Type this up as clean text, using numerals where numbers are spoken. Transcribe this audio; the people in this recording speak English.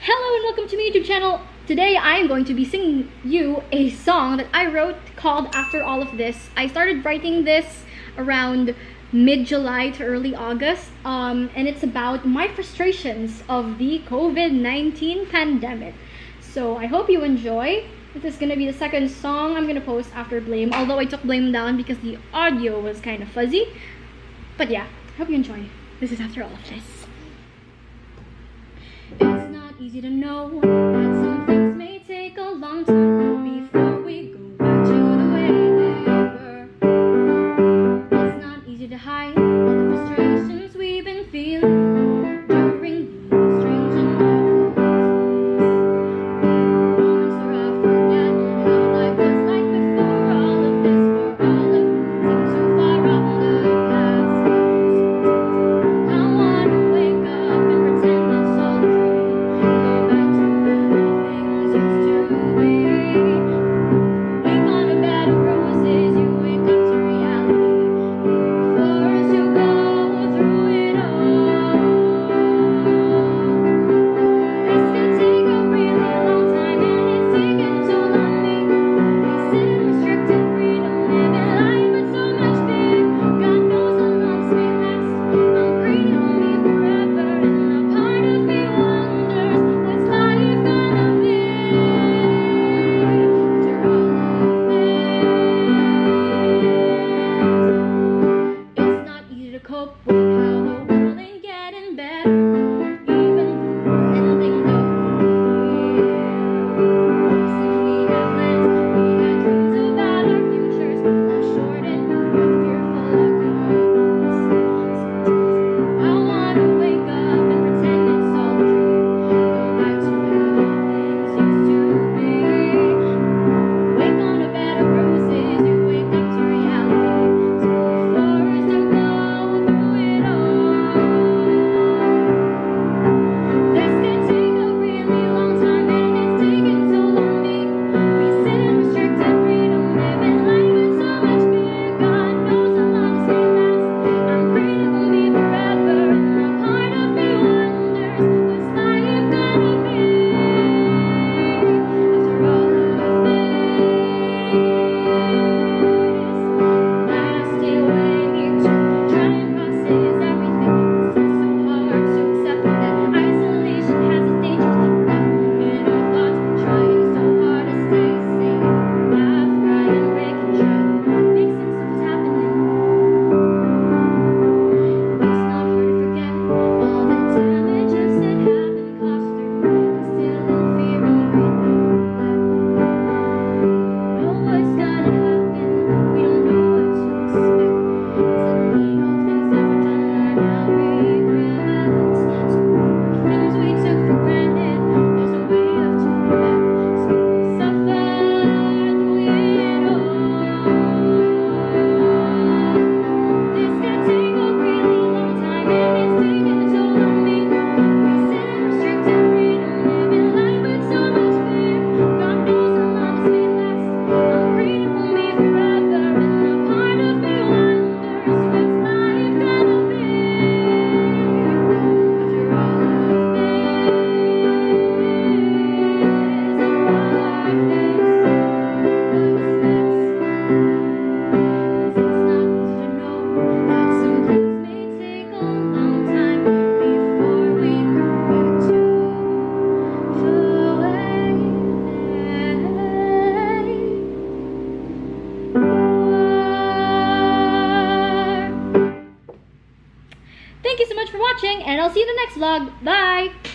Hello and welcome to my YouTube channel. Today I am going to be singing you a song that I wrote called After All of This. I started writing this around mid-July to early August, and it's about my frustrations of the COVID-19 pandemic. So I hope you enjoy. This is gonna be the second song I'm gonna post after Blame, although I took Blame down because the audio was kind of fuzzy. But yeah, hope you enjoy. This is After All of This. It's not easy to know that some things may take a long time before we go back to the way they were. It's not easy to hide all the frustrations we've been feeling during these strange and awful moments where I forget how life was like before all of this, for all of things so far off the past. I wanna wake up and pretend it's all a dream. Thank you so much for watching, and I'll see you in the next vlog. Bye!